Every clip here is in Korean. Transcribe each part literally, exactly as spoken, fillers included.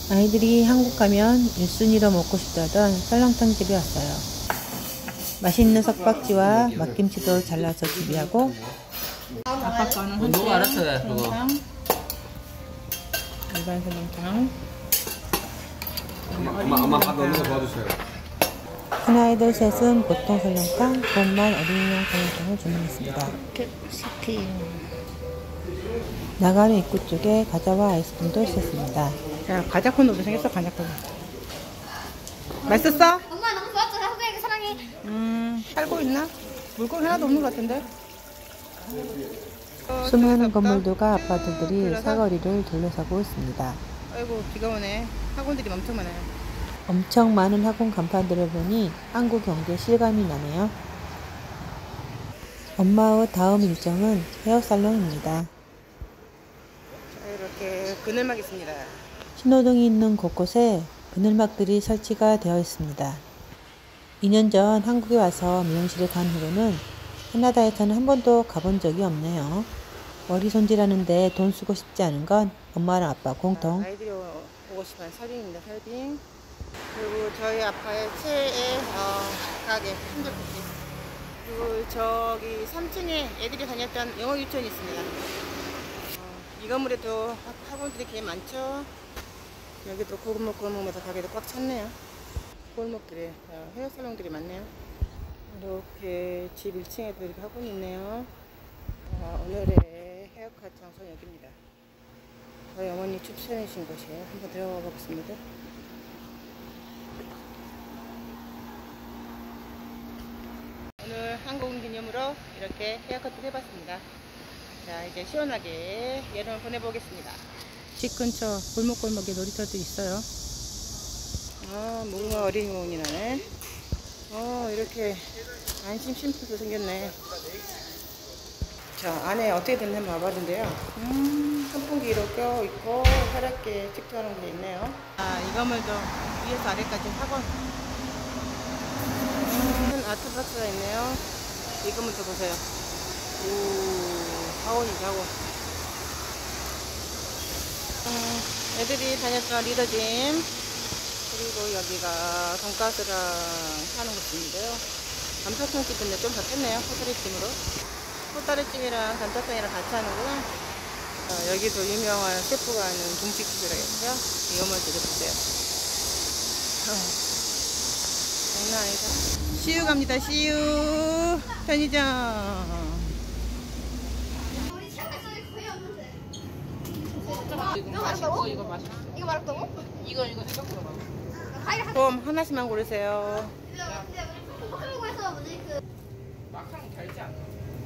아이들이 한국 가면 일 순위로 먹고 싶다던 썰렁탕 집에 왔어요. 맛있는 석박지와 막김치도 잘라서 준비하고 아까 거는 한 누가 알았어요 그거. 일반 설렁탕. 엄마 엄마 밥 넣는 거 도와주세요. 큰아이들 셋은 보통 설렁탕, 봄만 어린이용 설렁탕을 주문했습니다. 나가는 입구 쪽에 과자와 아이스크림도 있었습니다. 자, 과자 코너도 생겼어, 과자 코너. 맛있었어? 엄마 너무 좋았어. 한국에 사랑해. 음, 살고 있나? 물건 하나도 없는 것 같은데? 어, 수많은 건물들과 아파트들이 사거리를 둘러싸고 있습니다. 아이고, 비가 오네. 학원들이 엄청 많아요. 엄청 많은 학원 간판들을 보니 한국 경제 실감이 나네요. 엄마의 다음 일정은 헤어살롱입니다. 자, 이렇게 그늘막 있습니다. 신호등이 있는 곳곳에 그늘막들이 설치가 되어 있습니다. 이 년 전 한국에 와서 미용실을 간 후로는 캐나다에서는 한 번도 가본 적이 없네요. 머리 손질하는데 돈 쓰고 싶지 않은 건 엄마랑 아빠 공통. 아, 아이들이 보고 싶은 설빙입니다, 설빙. 그리고 저희 아빠의 최애 어, 가게, 한글코치. 그리고 저기 삼 층에 애들이 다녔던 영어 유치원이 있습니다. 어, 이 건물에도 학- 학원들이 꽤 많죠. 여기도 골목 골목마다 가게도 꽉 찼네요. 골목들에 어, 헤어살롱들이 많네요. 이렇게 집 일 층에도 이렇게 학원이 있네요. 어, 오늘의 헤어컷 장소는 여기입니다. 저희 어머니 추천해주신 곳이에요. 한번 들어가 보겠습니다. 오늘 한국 기념으로 이렇게 헤어컷을 해봤습니다. 자, 이제 시원하게 여름을 보내보겠습니다. 집 근처 골목골목에 놀이터도 있어요. 아, 뭔가 어린이공원이 나네. 어, 이렇게 안심 쉼터도 생겼네. 자, 안에 어떻게 됐는지 한번 와봤는데요. 음, 선풍기로 껴있고 파랗게 집중하는 게 있네요. 아, 이 건물도 위에서 아래까지 학원. 음, 아트박스가 있네요. 이 건물도 보세요. 오, 학원이죠, 학원. 음, 애들이 다녔던 리더짐. 그리고 여기가 돈가스랑 하는 곳인데요. 감자탕집인데 좀 바뀌었네요. 호타리찜으로. 호타리찜이랑 감자탕이랑 같이 하는구나. 어, 여기도 유명한 셰프가 하는 중식집이라겠어요. 이 건물도 보세요. 어, 장난 아니다. 씨유 갑니다. 씨유 편의점. 우리 시험에서 거의 없는데. 이거 맛있고 이거 맛있어. 이거 말했다고? 이거 이거 생각보다 맛있어. 과일 한 봄 하나씩만 고르세요. 포켓몬에서 뭐지 그 막상 달지 않아.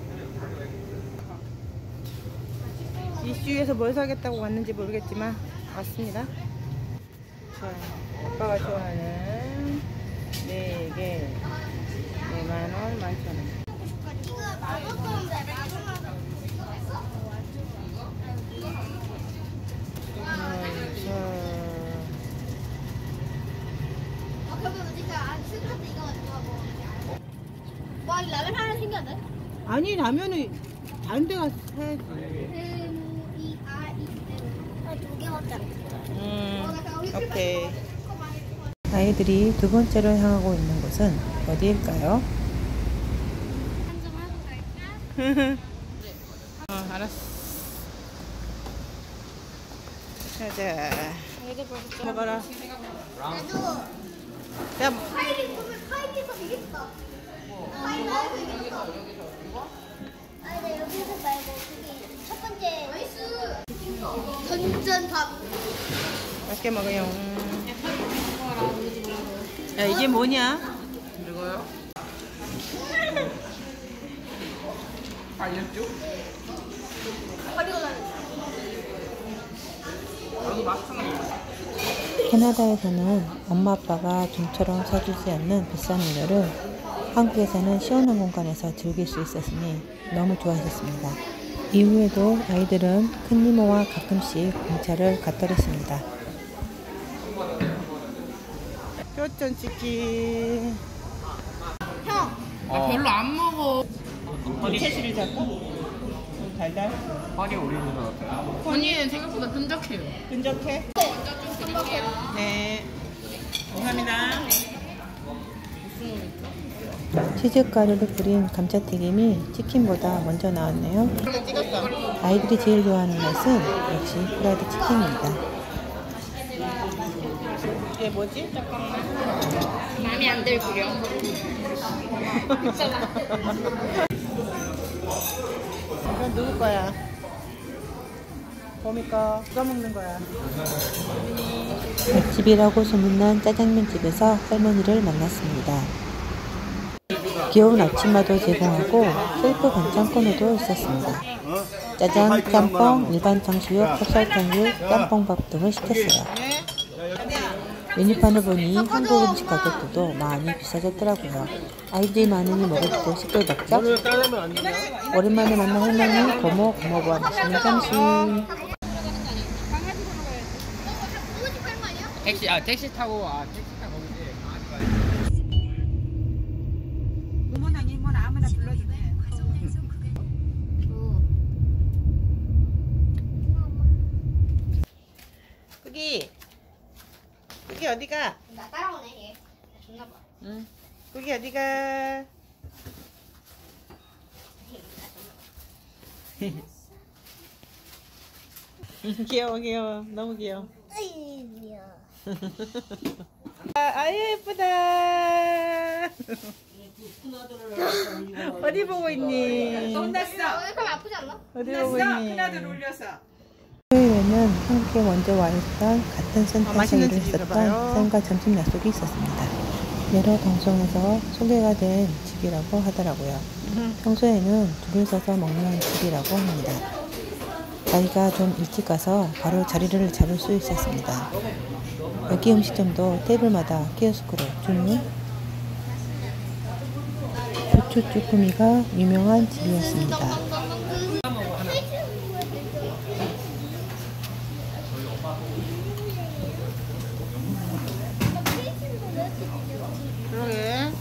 이슈에서 뭘 사겠다고 왔는지 모르겠지만 왔습니다. 자, 오빠가 좋아하는 네 개 네만 원, 만천 원. 이거 맛없었는데 맛없어. 아, 그러면 우리가 안 쓰는 것도 이거 가지고 와, 이 라면 하나 생겼네. 아니, 라면은 다른 데 가서 사야지. 두 개밖에 안 음, 오케이. 아이들이 두 번째로 향하고 있는 곳은 어디일까요? 한점 하고 갈까? 어, 알았어. 가자. 먹어라. 나도 야, 파이리 보면 파이리에서 되겠다. 파이리 말고 이겼어. 아니, 나 여기서 말고 저기 첫 번째 나이스 던전밥. 맛있게 먹어요. 야, 이게 뭐냐? 이거요? 알렸죠? 버리고 가는 캐나다에서는 엄마 아빠가 좀처럼 사주지 않는 비싼 음료를 한국에서는 시원한 공간에서 즐길 수 있었으니 너무 좋아했습니다. 이후에도 아이들은 큰 이모와 가끔씩 공차를 갖더랬습니다. 교촌치킨. 형. 나 별로 안 먹어. 채시를 잡고 달달. 파리 올리는 것 같아요. 언니는 생각보다 끈적해요. 끈적해. 햄버거. 감사합니다. 치즈가루를 뿌린 감자튀김이 치킨보다 먼저 나왔네요. 찍었어. 아이들이 제일 좋아하는 맛은 역시 프라이드 치킨입니다. 이게 뭐지? 잠깐만. 마음에 안 들구려. 이건 누구 거야? 봄이 거. 누가 먹는 거야? 맛집이라고 소문난 짜장면집에서 할머니를 만났습니다. 귀여운 아침마도 제공하고 셀프 반찬 코너도 있었습니다. 짜장, 짬뽕, 일반 탕수육, 찹쌀탕육, 짬뽕밥 등을 시켰어요. 메뉴판을 보니 한국 음식 가격도 많이 비싸졌더라고요. 아이들이 많으니 먹을 때 시끌벅적. 오랜만에 만난 할머니, 고모, 고모부와 맛있는 점심. 택시 아 택시 타고 아 택시 타고 오지. 이모랑 이모는 아무나 불러주네. 그기 그기 어디가? 나 따라오네 얘. 존나 봐. 응. 그기 어디가? 귀여워 귀여워 너무 귀여워. 으이야. 아, 아유 예쁘다. 어디 보고 있니? 혼났어. 그럼 아프지 않나? 어디 보고 있니? 토요일에는 한국에 먼저 와 있던 같은 아, 센터 맛있는 사이를 집인가 있었던 봐요. 쌤과 점심 약속이 있었습니다. 여러 방송에서 소개가 된 집이라고 하더라고요. 평소에는 줄을 서서 먹는 집이라고 합니다. 자기가 좀 일찍 가서 바로 자리를 잡을 수 있었습니다. 여기 음식점도 테이블마다 키오스크로 주문. 부추 쭈꾸미가 유명한 집이었습니다. 그러게.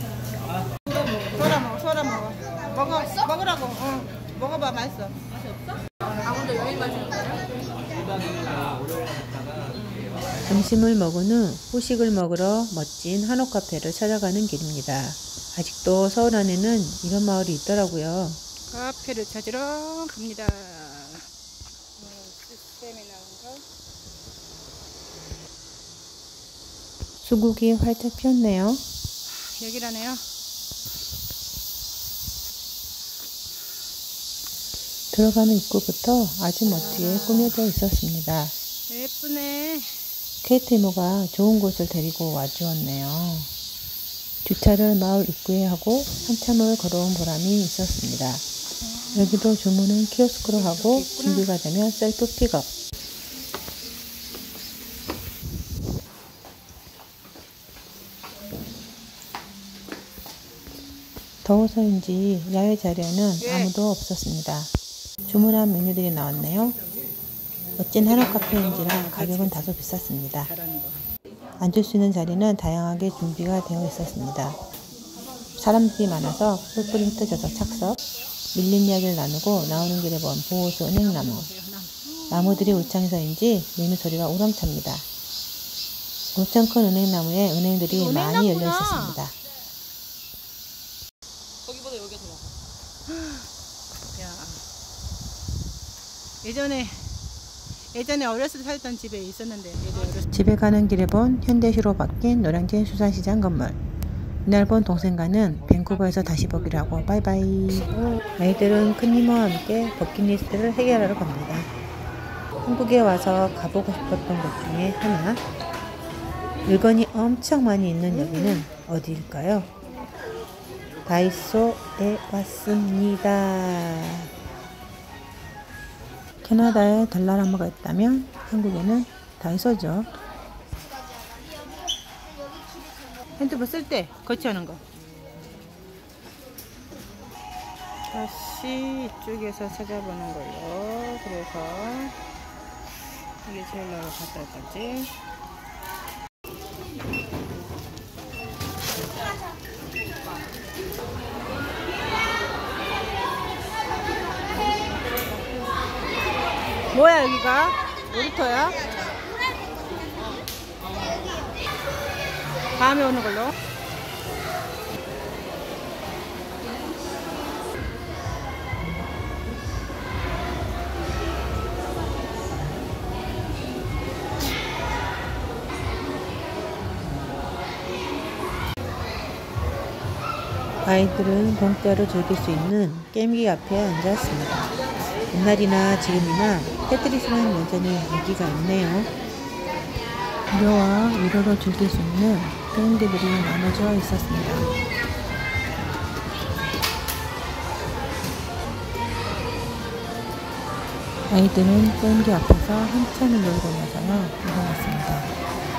소라 먹어, 소라 먹어. 먹어, 먹으라고. 어, 먹어봐, 맛있어. 점심을 먹은 후 후식을 먹으러 멋진 한옥 카페를 찾아가는 길입니다. 아직도 서울 안에는 이런 마을이 있더라고요. 카페를 찾으러 갑니다. 시스템이 나온 거. 수국이 활짝 피었네요. 여기라네요. 들어가는 입구부터 아주 멋지게 꾸며져 있었습니다. 예쁘네. 케이트 이모가 좋은 곳을 데리고 와주었네요. 주차를 마을 입구에 하고 한참을 걸어온 보람이 있었습니다. 여기도 주문은 키오스크로 하고 준비가 되면 셀프 픽업. 더워서인지 야외 자리에는 예. 아무도 없었습니다. 주문한 메뉴들이 나왔네요. 멋진 한옥 카페인지라 가격은 다소 비쌌습니다. 앉을 수 있는 자리는 다양하게 준비가 되어 있었습니다. 사람들이 많아서 뿔뿔이 흩어져서 착석, 밀린 이야기를 나누고 나오는 길에 본 보호수 은행나무. 나무들이 울창해서인지 매미 소리가 우렁찹니다. 엄청 큰 은행나무에 은행들이 은행나무구나. 많이 열려 있었습니다. 거기보다 여기가 더 나아. 야. 예전에 예전에 어렸을 때 살던 집에 있었는데 얘도 어렸을 집에 가는 길에 본 현대시로 바뀐 노량진 수산시장 건물. 이날 본 동생과는 밴쿠버에서 다시 보기로 하고 바이바이. 아이들은 큰 이모와 함께 버킷리스트를 해결하러 갑니다. 한국에 와서 가보고 싶었던 곳 중에 하나. 물건이 엄청 많이 있는 여기는 어디일까요? 다이소에 왔습니다. 캐나다에 달라라마가 있다면 한국에는 다이소죠. 핸드폰 쓸 때 거치하는 거. 다시 이쪽에서 찾아보는 걸로. 그래서 이게 제일 나로 갔다 왔지. 뭐야 여기가? 놀이터야? 다음에 오는 걸로. 아이들은 공짜로 즐길 수 있는 게임기 앞에 앉았습니다. 옛날이나 지금이나 테트리스는 여전히 인기가 있네요. 무료와 유료로 즐길 수 있는 게임기들이 나눠져 있었습니다. 아이들은 게임기 앞에서 한참을 놀고 나서야 일어났습니다.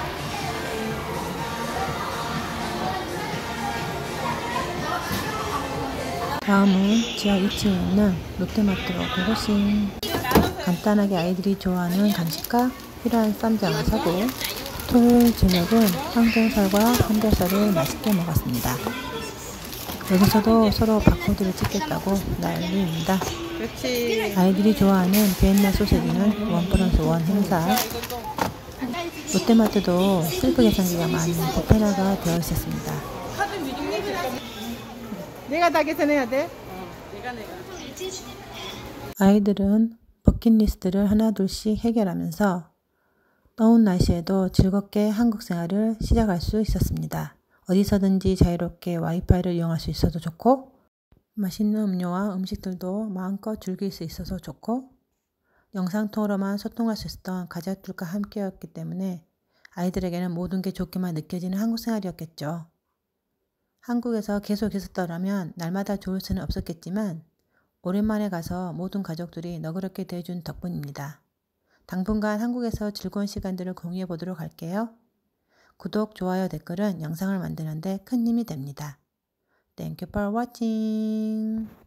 다음은 지하 이 층에 있는 롯데마트로 고고싱. 간단하게 아이들이 좋아하는 간식과 필요한 쌈장을 사고 토요일 저녁은 항정살과 삼겹살을 맛있게 먹었습니다. 여기서도 서로 바코드를 찍겠다고 난리입니다. 그렇지. 아이들이 좋아하는 비엔나 소세지는 원 플러스 원 행사. 롯데마트도 셀프 계산기가 많이 보편화가 되어 있었습니다. 내가 다 계산해야 돼? 아이들은 버킷리스트를 하나둘씩 해결하면서 더운 날씨에도 즐겁게 한국 생활을 시작할 수 있었습니다. 어디서든지 자유롭게 와이파이를 이용할 수 있어서 좋고, 맛있는 음료와 음식들도 마음껏 즐길 수 있어서 좋고, 영상통화로만 소통할 수 있었던 가족들과 함께였기 때문에 아이들에게는 모든 게 좋게만 느껴지는 한국 생활이었겠죠. 한국에서 계속 있었더라면 날마다 좋을 수는 없었겠지만 오랜만에 가서 모든 가족들이 너그럽게 대해준 덕분입니다. 당분간 한국에서 즐거운 시간들을 공유해 보도록 할게요. 구독, 좋아요, 댓글은 영상을 만드는 데 큰 힘이 됩니다. Thank you for watching.